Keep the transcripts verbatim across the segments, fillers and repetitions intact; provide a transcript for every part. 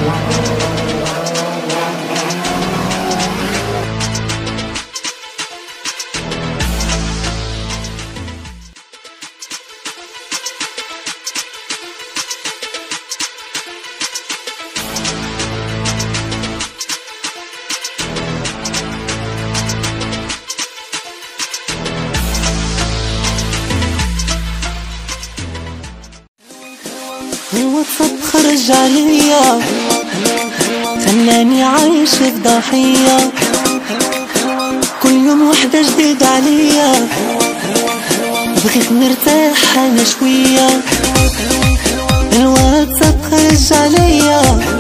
الواتساب خرج عليا خلاني عايش في ضحية، كل يوم وحدة جديد عليا، بغيت نرتاح انا شوية. الواتساب خرج عليا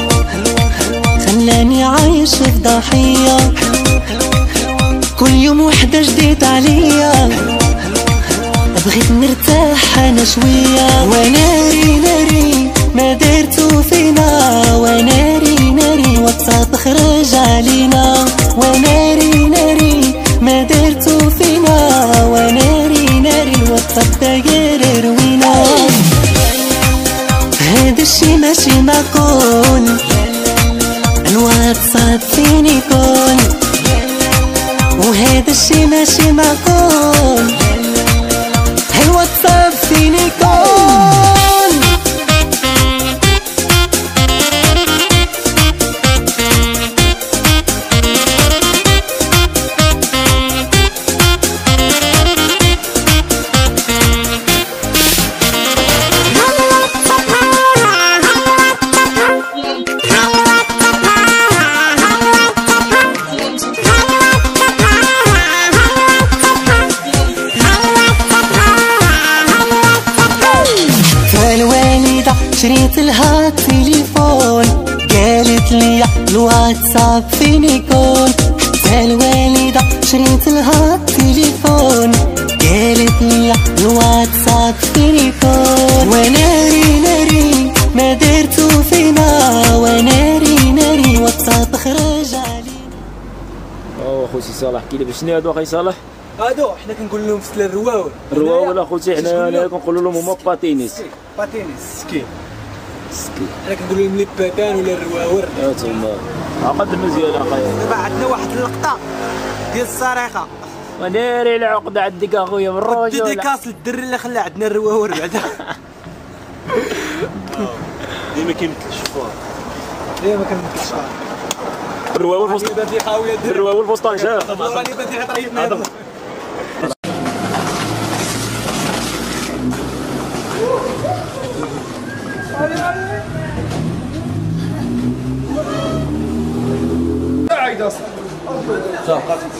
خلاني عايش في ضحية، كل يوم وحدة جديد عليا، بغيت نرتاح انا شوية. وناري ناري ما درتو فينا، وناري ناري واتساب خرج علينا، وناري ناري ما درتو فينا، وناري ناري الواتساب داير روينا. هذا الشي ماشي معقول، الواتساب فين يكون؟ وهذا الشي ماشي معقول، الواتساب فين يكون؟ شريت لها التليفون قالت لي الواتساب فين يكون؟ حتى الوالدة شريت لها التليفون قالت لي الواتساب فين يكون؟ وناري ناري ما درتو فينا، وناري ناري واتساب خرج علينا. او خوتي صالح كي لاباس شنو هادو اخي صالح؟ هادو حنا كنقول لهم فتله الرواول. الرواول اخوتي حنا هنا كنقولوا لهم هما باتينيس. باتينيس سكين سكين. حنا كنقولوا لهم لي باتان ولا الرواور. ها تما عقد المزيان اخايا. دابا عندنا واحد اللقطه ديال الصريخه. وناري العقده عندك اخويا من الرجل. ديديكاس للدري اللي خلى عندنا الرواور بعدا. ليه ما كيمثلش فوق؟ ليه ما كنمثلش؟ الرواول فوسط الرواول فوسطان شاف. راني بدي طيب هذا. عايده صح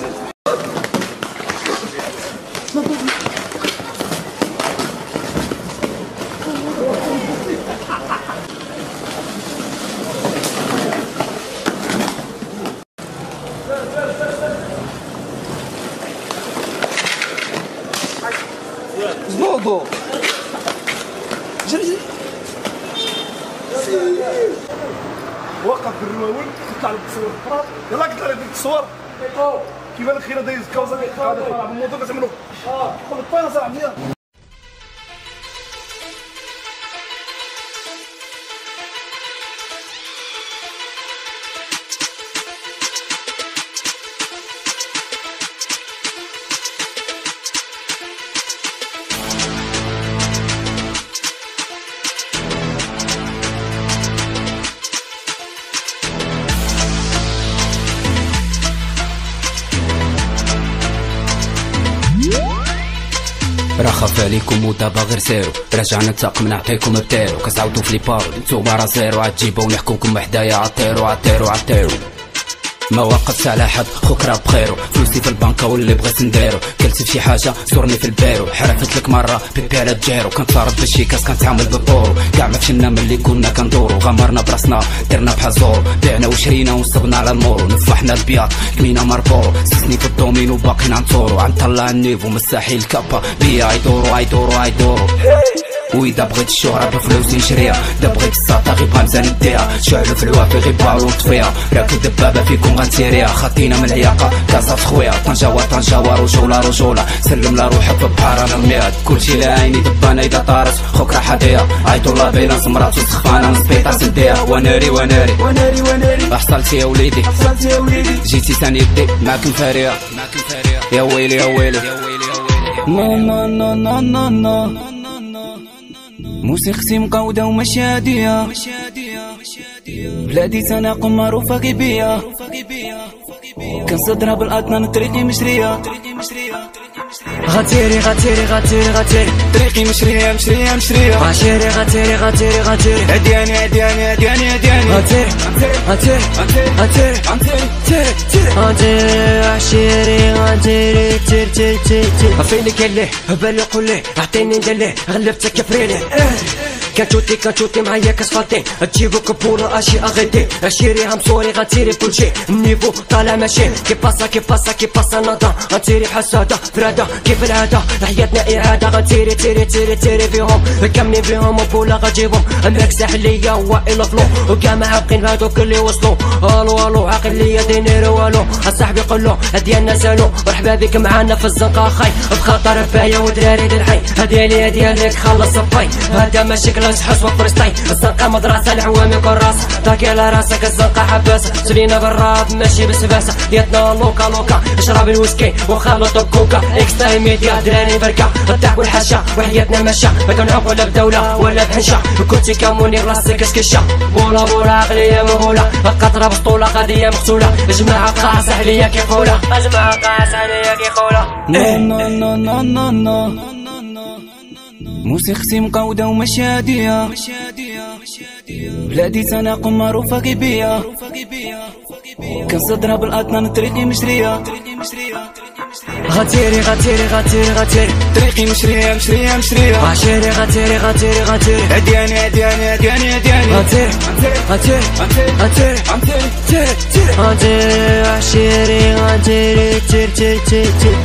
زبوطو جري وقف بالرواول تطلع لك تصور الفراغ يلا قلت لك التصور كيبان الخير دايز كوزا هذا طالع بالموضوع كتعملوا اه خذ الطاينه صراحه مزيان. راه خاف عليكم ودابا غير سيرو، رجعنا الطاقم نعطيكم بتيرو، كتعاودو في لي بارو نتوما راه زيرو، عتجيبو ونحكمكم حدايا عطيرو عطيرو عطيرو. ما وقفت على حد خوك راه بخيرو، فلوسي في البنكة واللي بغيت نديرو، قلت في شي حاجة صورني في البيرو، حرفت لك مرة بيبي على الجيرو، كنتضارب بشي كاس كنتعامل بالطورو، كاع ما فشلنا ملي كنا كندورو، غمرنا براسنا درنا بحال زورو، بعنا وشرينا ونصبنا على المورو، نفحنا البياض كمينا ماربورو، سسني في الدومينو باقينا نطورو، عنطلع النيفو مستحيل كابا بيا عيدورو عيدورو عيدورو. وإذا بغيت الشهرة بفلوس نشريها، إذا بغيت الساطة غيبقى مزال نديها، شعلو في الوافي غيبقى وطفيها، راكو دبابة فيكم غنسيريها، خطينا من العياقة كاسات خويا، طنجة وطنجة ورجولة رجولة، سلم لروحك في بحر أنا مياد، كلشي لعيني دبانة إذا طارت، خوك راح هديها، عيطو لابيلانس مراتو سخفانة من سبيطار سنديها، وناري وناري وناري وناري، حصلتي يا وليدي حصلتي يا وليدي، جيتي ثاني يدي معاك الفارية معاك الفارية، يا ويلي يا ويلي يا ويلي يا ويلي، نو نو نو نو نو نو موسيقتي مقودة ومشادية، بلادي تناقم معروفة غيبية، كنصدرها بالأطنان طريقي مشرية، غتيري غتيري غتيري غتيري طريقي مشرية مشرية مشرية، غتيري غتيري غتيري غتيري عدياني عدياني عدياني عدياني، غتيري غتيري غتيري غتيري غتيري عشيري غتيري تير تير تير تير عفيني كليه هبالي قوليه اعطيني ندليه غلبتك كفريلي كنتوتي كنتوتي معايا كاسفالتين تجيبو كبورة اشي اغيتي عشيري همصوري غتيري كلشي النيفو طالع ماشي كي باسا كي باسا كي باسا ناضا غتيري حسادة فرادة كيف العادة حياتنا إعادة غتيري تيري تيري تيري فيهم كملي فيهم وبولا غتجيبهم الماك ساحلية وائل فلو وكاع معاقين هادوك اللي وصلو الو الو عاقل ليا دينير والو اصاحبي قولو ديالنا سالو مرحبا بك معانا في الزنقة خاي بخاطر بايا ودراري دالحي هادي ليا ديالك خلص الباي هذا ماشي كلاس حس وفرستاي الزنقة مدرسة العوام يكون راس طاقي على راسك الزنقة حباسة سلينا بالراب ماشي بسباسة ديتنا لوكا لوكا اشرب الويسكي وخلط الكوكا اكس تايم ميديا دراري بركة الضحك والحشا وحياتنا مشا ما كنعرفو لا بدولة ولا بحنشا كنتي كموني راسك كسكشا بولا بولا عقلية مهولة القطرة بسطولة قضية مقتولة جماعة قاعة سهلية كي خولة جماعة قاعة سهلية كي خولة نو نو نو نو نو نو موسيقتي مقودة ومشادية، بلادي تناقم معروفة غيبية، كنصدرها بالأطنان طريقي مشرية، غتيري غتيري غتيري غتيري طريقي مشرية مشرية مشرية، عشيري غتيري غتيري غتيري عدياني عدياني عدياني عدياني، غتيري غتيري غتيري غتيري غتيري عشيري غتيري تير تير تير تير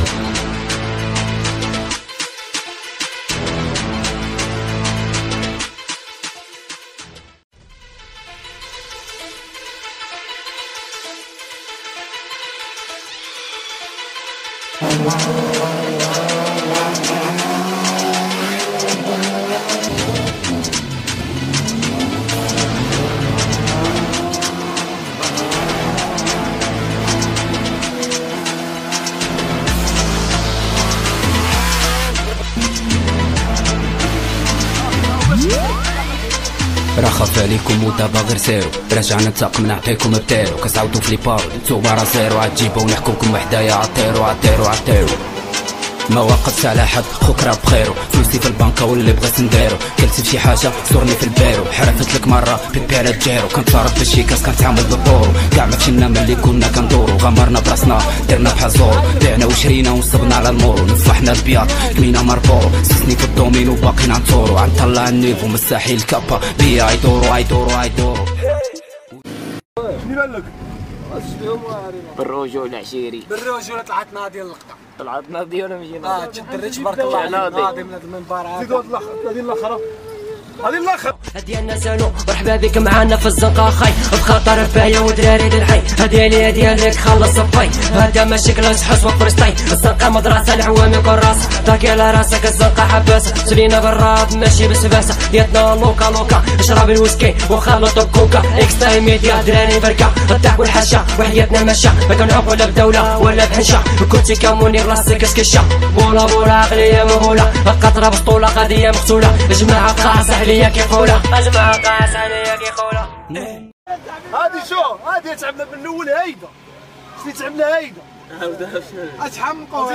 راه خاف عليكم ودابا غير سيرو، رجعنا الطاقم نعطيكم بتيرو، كتعاودو في لي بارو نتوما راه زيرو، عتجيبو ونحكمكم وحدايا عطيرو عطيرو عطيرو، ما وقفت على حد خوك راه بخيرو، فلوسي في البنكة واللي بغيت نديرو، كلتي فشي حاجة صورني في البيرو، حرفت لك مرة بيبي على الجيرو، كنتصرف بشي كاس كنتعامل بالدورو، كاع ما فشلنا ملي كنا كندورو، غمرنا براسنا درنا بحال زورو، بعنا وشرينا ونصبنا على المورو، نفحنا البياض كمينا ماربورو، سسني في الدومينو باقيين عنطورو، عنطلع النيفو مستحيل كابا بيا عيدورو عيدورو عيدورو. شنو بان لك؟ بالرجولة عشيري بالرجولة طلعت ناضي اللقطة طلعت ناضي ولا مشينا؟ اه تدرج تبارك الله ناضي من هذا المنبر هذا. زيدوا هذه الاخرى هذه الاخر ديالنا سالو مرحبا بك معانا في الزنقة خاي بخاطر بايا ودراري دالحي هادي ليا ديالك خلص الباي هذا ماشي كلاس حس وفرستاي الزنقة مدرسة العوام يكون راس طاقي على راسك الزنقة حباسة سلينا بالراب ماشي بسباسة ديتنا لوكا لوكا اشرب الويسكي وخلط الكوكا اكس تايم ميديا دراري بركة الضحك والحشا وحياتنا مشا ما كنعرفو لا بدولة ولا بحنشا كنتي كموني راسك كسكشا بولا بولا عقلية مهولة القطرة بسطولة قضية مقتولة جماعة قاعة سهلية كي خولة جماعة قاعة سهلية كي خولة هذه شو هذه تعبنا بالنول هيدا شتي تعبنا هيدا اتحمقوا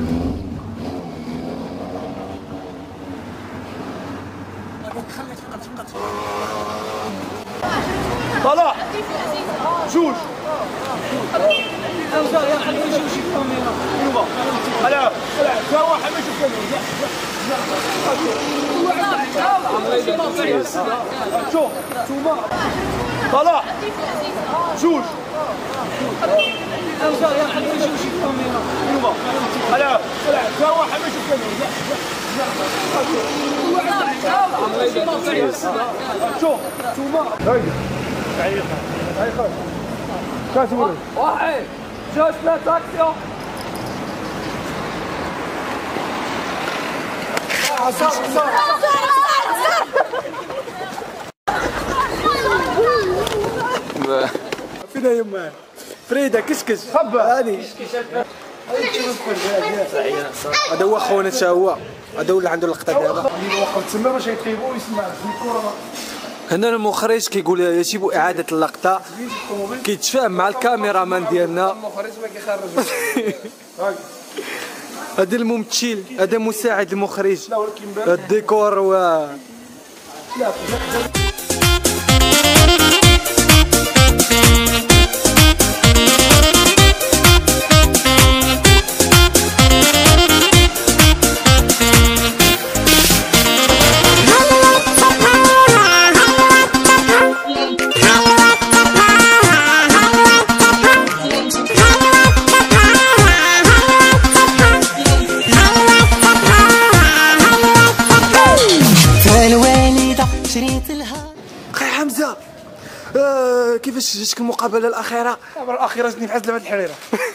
طلع جوج هلا جا واحد ما يشوف شوف شوف طلع جوج واحد جوج ثلاثة اكسيون. فينا يما فريدة كشكش خبا هذه هذا هو خونا تا هو هذا هو اللي عنده اللقطة دابا واخا تسمى باش يطيبوا ويسمع الكورة. هنا المخرج كيقول يجب إعادة اللقطة، كيتفاهم مع الكاميرامان ديالنا. المخرج ما كيخرجش. هذا الممثل، هذا مساعد المخرج، الديكور و حمزة. آه كيفاش جاتك المقابلة الأخيرة؟ الأخيرة جاتني بحال لعبة الحريرة.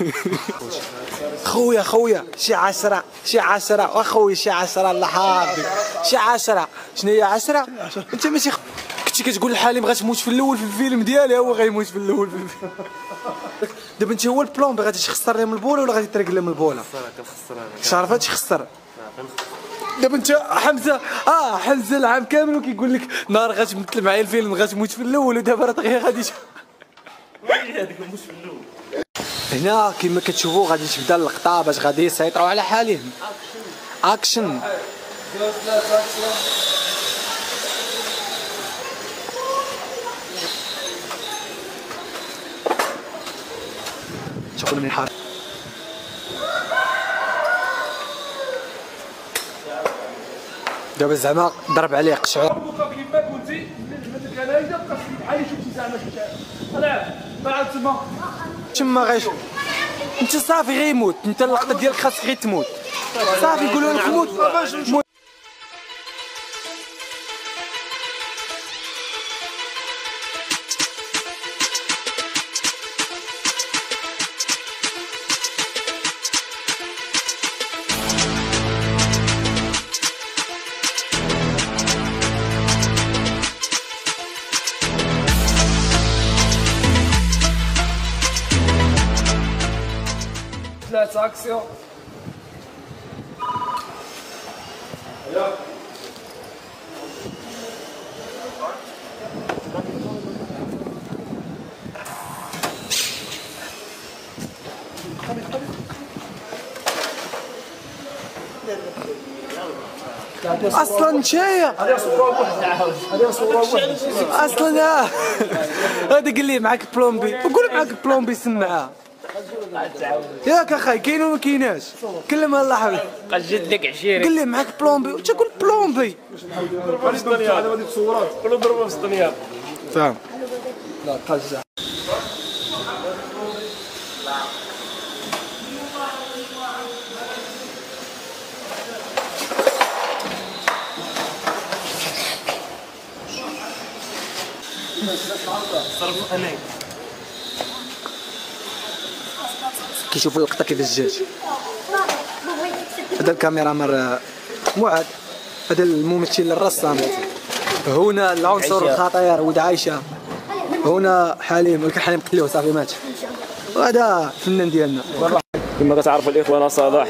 خويا خويا شي عشرة شي عشرة أخويا شي عشرة الله حافظك شي عشرة. شنو هي عشرة؟ أنت ماشي كنتي كتقول لحالي غتموت في الأول في الفيلم ديالي، هو غيموت في الأول في الفيلم. دابا أنت هو البلون غادي تخسر لهم البولة ولا غادي ترقل لهم البولة؟ كنخسر أنا. شعرفها تخسر. دابا انت حمزه اه حمزه العام كامل وكيقول لك نهار غتمثل معايا الفيلم غتموت في الاول، ودابا راه دغيا غادي هذيك الموت في الاول. هنا كما كتشوفوا غادي تبدا اللقطه باش غادي يسيطروا على حالهم. اكشن شغل من الحرب. دابا زعما ضرب عليه قشعر. كيما قلتي مثل كنايدا بقى بحال شفتي زعما طلع طلع تما تما غيش انت صافي غيموت، انت اللقطه ديالك خاصك غير تموت صافي يقولوا لك موت. ثلاثة اكسيون. اصلا نتايا هذه صوره وحده هذه صوره وحده اصلا. هذا قال لي معاك بلومبي وقول معاك بلومبي سمعها ياك اخاي كاين ولا ما كايناش؟ كلم الله حبيبي قال جدك عشيري قال لي معاك بلومبي وانت تقول بلومبي. هذا غادي تصورات كله ضربه في الدنيا فاهم. لا قزع صرف انا كيشوفوا اللقطه كيفاش جات. هذا الكاميرا معاد، هذا الممثل الرسام، هنا العنصر الخطير ولد عايشه، هنا حليم ولكن حليم قتلوه صافي مات، وهذا الفنان ديالنا كما كتعرفوا الاخوان. انا صلاح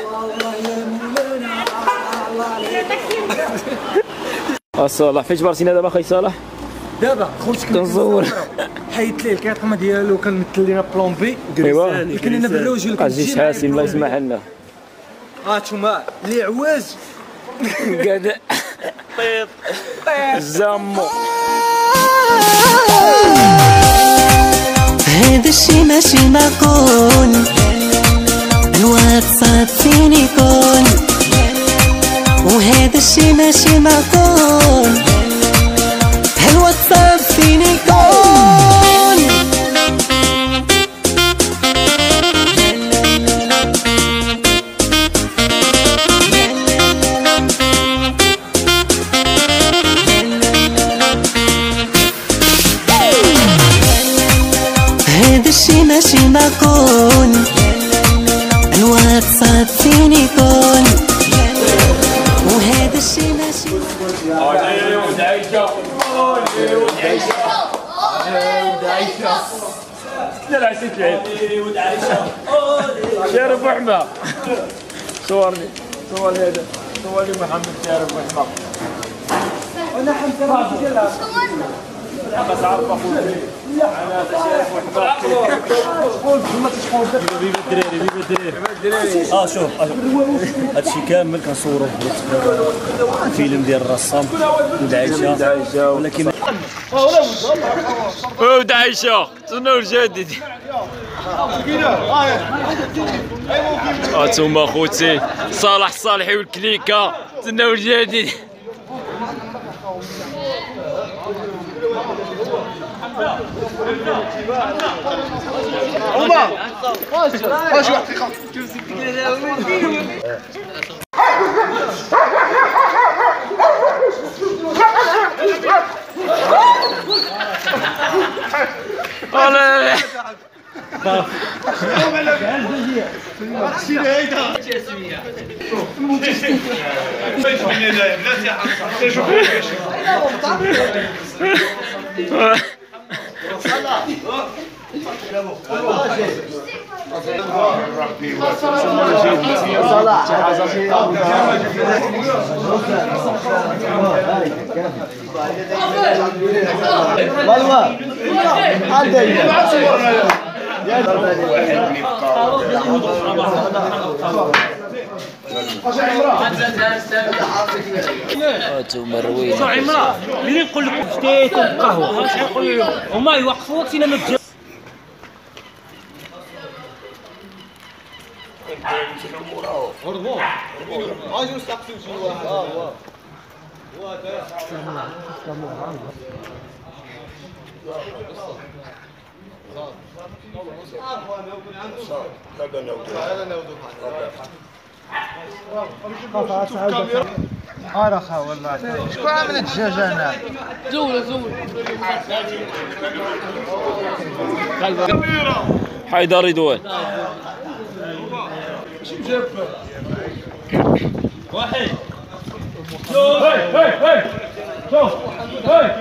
صلاح فين جبرتينا دابا اخي صلاح؟ دابا خوتك كنصور حيدت ليه الكارطه ديالو كنمثل لينا بلومبي. ايوا لكن انا بالروج عزيز حاسم الله يسمح لنا. ها نتوما اللي عواج قاد طيط الزامو. هذا الشي ماشي معقول، الواتساب فين يكون؟ وهذا الشي ماشي معقول، الواتساب فين يكون؟ وهذا الشي ماشي معقول، الوقت صعب فين يكون، وهذا الشي ماشي معقول. علي ولد عيشة، علي ولد عيشة، علي ولد عيشة، لا لا عسيت العيب، علي ولد عيشة، شارف وحمى، صورني، صور هذا، صورني محمد شارف وحمى. أنا حمزة راجل ديالها. بس عارف أقول أنا شارف وحمى. ما تشحون فيفا الدراري فيفا الدراري. اه شوف هادشي كامل كنصورو فيلم ديال الرسام ولد عيشة، ولكن ولد عيشة تسناو الجديد. هانتوما خوتي صالح الصالحي والكليكة تسناو الجديد. عمر واش واش واحد دقيقة ولا هانتوما الروينة. صح عمران ملي نقول لكم فتيت وقهوة شحال نقول لهم هما يوقفوك سينا ما تجاوبش. ارخا والله شكون عامل الدجاجة هنا؟ زول زول حيدر رضوان. واحد شوف هاي هاي هاي شوف هاي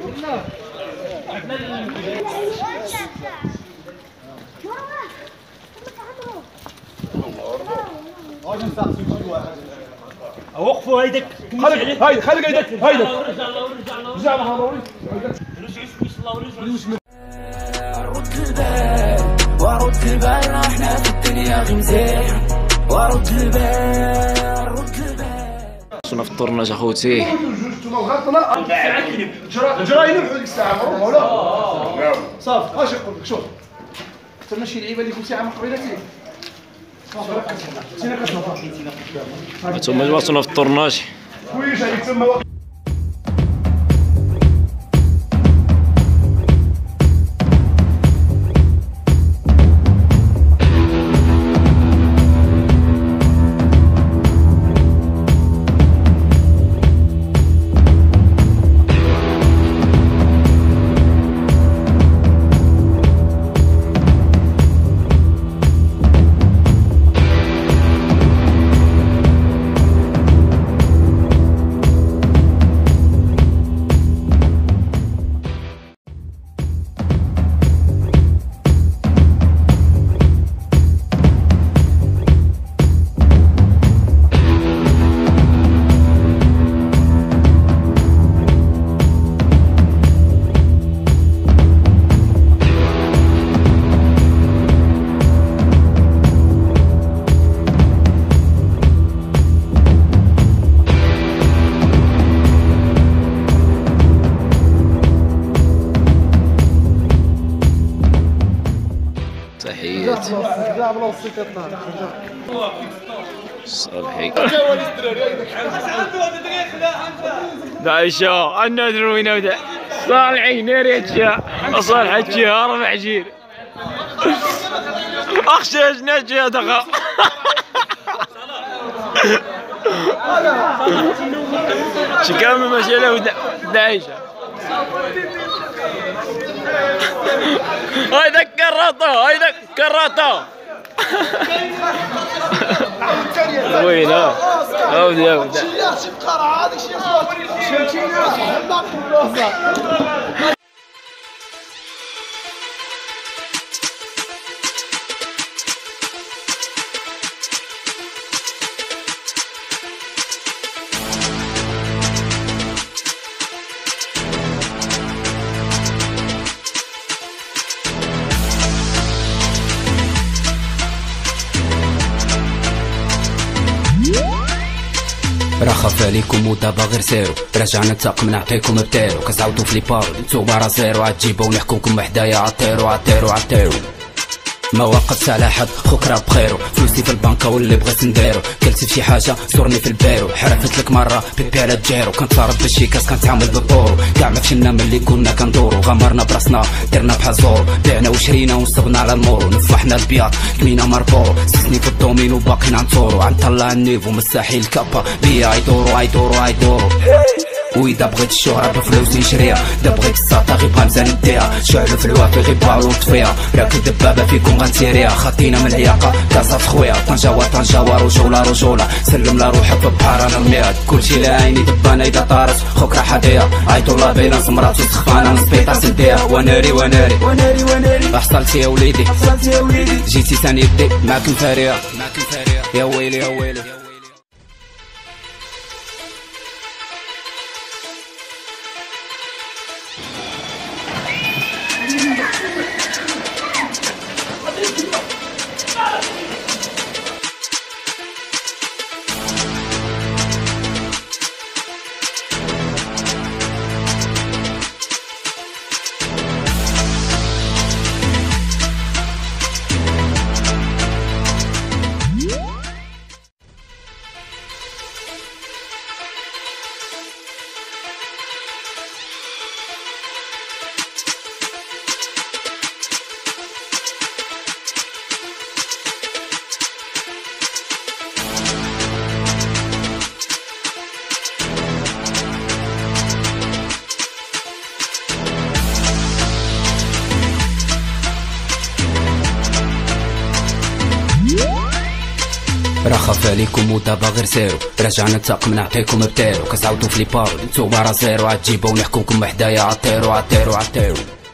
وقفوا هيدك خليك هاي خليك هيدك هيدك رجع الله ورجع الله رجع الله ضروري رجع بسم الله ورجع رد البال ورد البال احنا في الدنيا غير مزيان ورد البال رد البال. شنو فطرنا اخوتي؟ انتوما غلطنا جرا جرا ينوحوا ديك الساعة ولا صافي اش نقول لك شوف حتى ماشي لعيبة اللي كنت ساعة من قبيلتي صافي ركز سينا كتنظف هانتوما ما فطرناش. كويس هذيك تما تحياتي صالحي عايشة عنا دروينا ودا صالحي ناري هتشا صالح هتشا هرب عجير اخشى نجي دغا شي كامل ماشي له ودا عايشة هاي ذكر كراطه هيدا كراطه وين ها عاودي عاودي شي بقرعه هذاك شي فهمتيني. راه خاف عليكم ودابا غير سيرو، رجعنا الطاقم نعطيكم بتيرو، كتعاودو في لي بارو نتوما راه زيرو، عتجيبو ونحكمكم حدايا عطيرو عطيرو عطيرو. ما وقفت على حد خوك راه بخيرو، فلوسي في البنكه واللي بغيت نديرو، كلتي في شي حاجه زورني في البيرو، حرفت لك مره بيبي على الجيرو، كنتفرض بشي كاس كنتعامل بالطورو، كاع ما فشلنا ملي كنا كندورو، غمرنا براسنا درنا بحال زورو، بعنا وشرينا ونصبنا على المورو، نفحنا البياض كمينا ماربورو، سيسني في الدومين وباقيين عنطورو، عنطلع النيفو مستحيل كابا بيا عيدورو عيدورو عيدورو. وإذا بغيت الشهرة بفلوس نشريها، إذا بغيت الساطا غير بغا نزال نديها، شعلو في الوافي غير باعو نطفيها، راكو دبابة فيكم غنسيريها، خطينا من العياقة كازا خويا، طنجة وطنجة ورجولة رجولة، سلم لا روحك في البحر أنا المياد، كلشي لا عيني دبانة إذا طارت، خوك راه حديها، عيطو لا بينا سمرات وسخانة ونسبيطا سنديها، وناري وناري وناري وناري، حصلتي يا وليدي حصلتي يا وليدي، جيتي ثاني يدي معاكم فارية معاكم فارية، يا ويلي يا ويلي. راه خاف عليكم ودابا غير سيرو، رجعنا الطاقم نعطيكم بتيرو، كتعاودو في لي بارو نتوما راه زيرو، عتجيبو ونحكمكم حدايا عطيرو عطيرو عطيرو.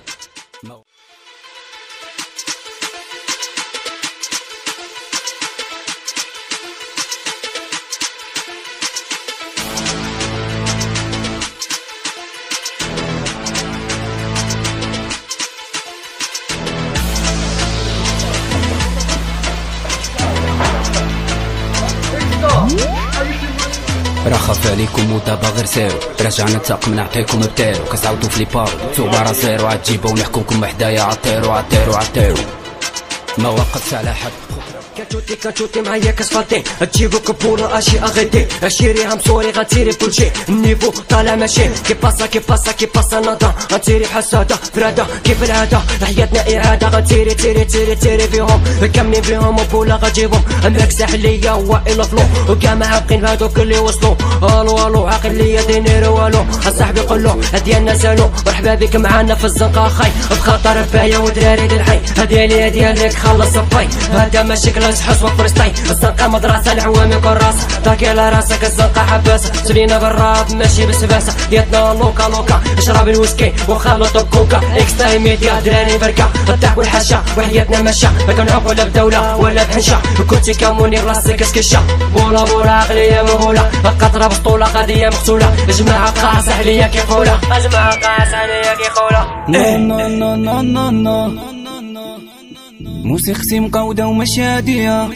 راه خاف عليكم ودابا غير سيرو، رجعنا الطاقم نعطيكم بتيرو، كتعاودو في لي بارو نتوما راه زيرو، عتجيبو ونحكمكم حدايا عطيرو عطيرو عطيرو. ما وقفت على حد كتوتي كتوتي معايا كاسفالتي، تجيبو كبولة اشي اغيتي، عشيريها مصوري غتيري كلشي، النيفو طالع ماشي، كي باسا كي باسا كي باسا نادا، غتيري بحسادة فرادة كيف العادة، حياتنا إعادة، غتيري تيري تيري تيري فيهم، كاملين فيهم وبولا غتجيبهم، عمرك ساحلية وائل فلو، وكاع معاقين هادوك اللي وصلوا، الو الو عاقل ليا دينير والو، اصاحبي قولو ديالنا سالو، مرحبا بك معانا في الزنقة خاي، بخاطر بايا ودراري ديال الحي، هادي ديالك خلص الباي، هذا ماشي كلاس حسوة فريستايل، الزنقة مدرسة العوام يكون راسها، طاقي على راسك الزنقة حباسة، سلينا بالراب ماشي بسباسة، ديتنا لوكا لوكا، اشرب الويسكي وخلط الكوكا، اكس تايم ميديا دراري بركة، الضحك والحشا وحياتنا مشا، ما كنعرفو لا بدولة ولا بحنشا، كنتي كموني راسك كسكشا، بولا بولا عقلية مهولة، القطرة بسطولة قضية مقتولة، جماعة قاع سحلية كي قولة، جماعة قاع سحلية كي قولة. نو نو نو نو نو نو موسيقتي مقودة وماشي عادية،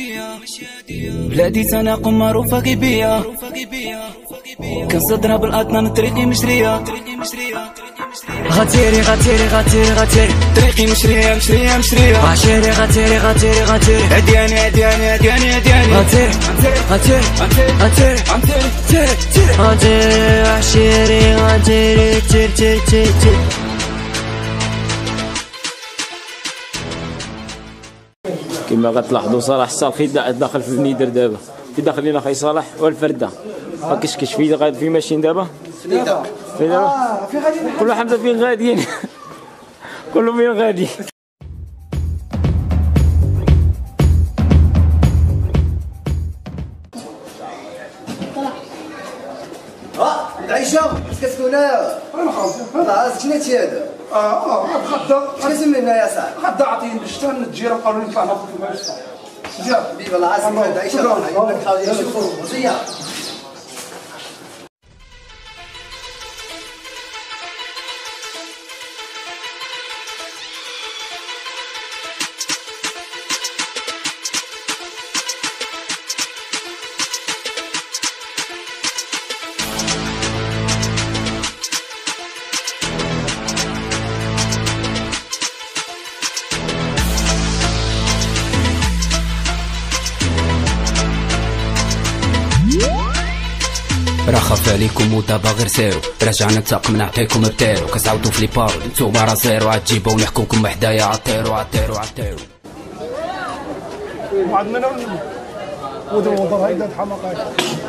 بلادي تناقم معروفة كي بيا، كنصدرها بالأطنان طريقي مشرية، غتيري غتيري غتيري غتيري طريقي مشرية مشرية مشرية، عشيري غتيري غتيري غتيري عدياني عدياني عدياني عدياني، غتيري غتيري غتيري غتيري تيري تيري غتيري عشيري غتيري تيري تيري تيري تيري. كما غتلاحظوا صلاح الصالحي داخل في النيدر دابا، في داخل لينا خي صلاح والفرده، ما كاش في غادي في ماشيين دابا في دابا في دابا كل حمزه فين غاديين كلهم فين غادي. عايشه اش كتكون انا خلاص خلاص شنو هادشي هذا اه اه غدا شنو سمينا يا صاحبي غدا عطيني الشتا الجيره قالوا لي نطلع ناخذ الماء مزيان حبيبي الله عاسك عايشه الله يحفظك شوفوا مزيان راه خاف عليكم ودابا غير سيرو رجعنا الطاقم نعطيكم بتيرو كتعاودو في لي بارو نتوما راه زيرو عتجيبو ونحكمكم حدايا عطيرو عطيرو عطيرو وعندنا ودر ودر هيدا حماقات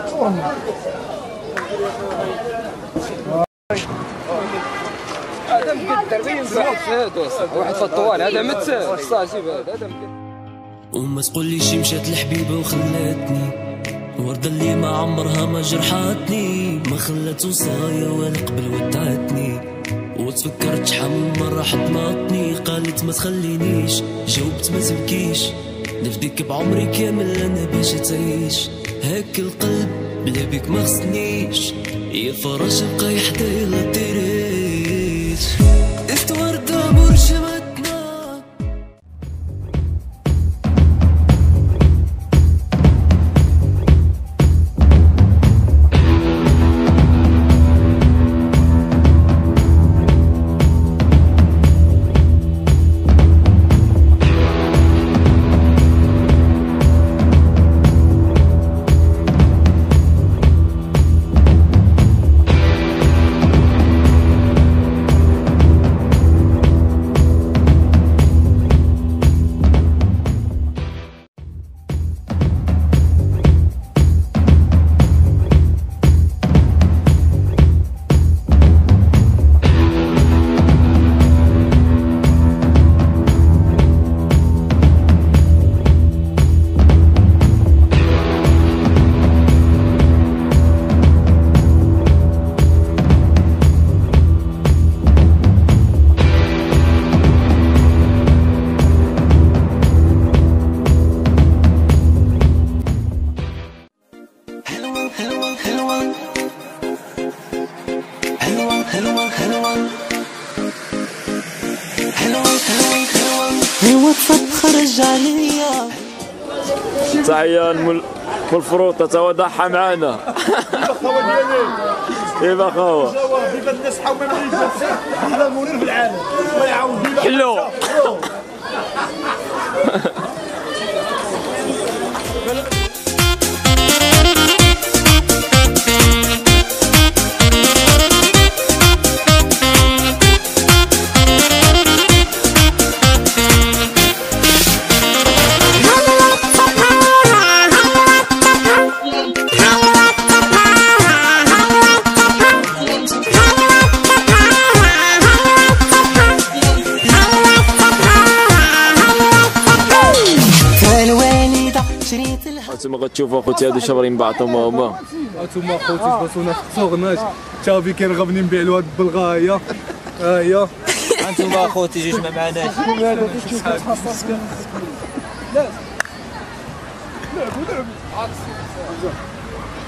هذا مقدر ينزح هادو واحد في الطوال هذا متساهل صاحبي هذا هذا مقدر وما تقوليش مشات الحبيبه وخلاتني وردة اللي ما عمرها ما جرحاتني ما خلات وصايا ولا قبل ودعتني وتفكرت شحال من مرة حضناتني قالت ما تخلينيش جاوبت ما تبكيش نفديك بعمري كامل انا باش تعيش هاك القلب بلا بيك ما خصنيش يا فراش بقاي حدايا لا ديريش است وردة مرشمتنا ايوا تفضل خرج عليا تحية من الفروطة توا ضحى معانا ايوا خاوة بيبان الناس حاول ما يجوز احلى منير في العالم الله يعاود بينا حلو انتما غتشوفوا اخوتي هادو شابرين بعضهم هما انتما اخوتي تبصونا في التورناج تشافي كيرغبني نبيع الواد بالغايه ها هي انتما اخوتي جيش ما معناش لا لا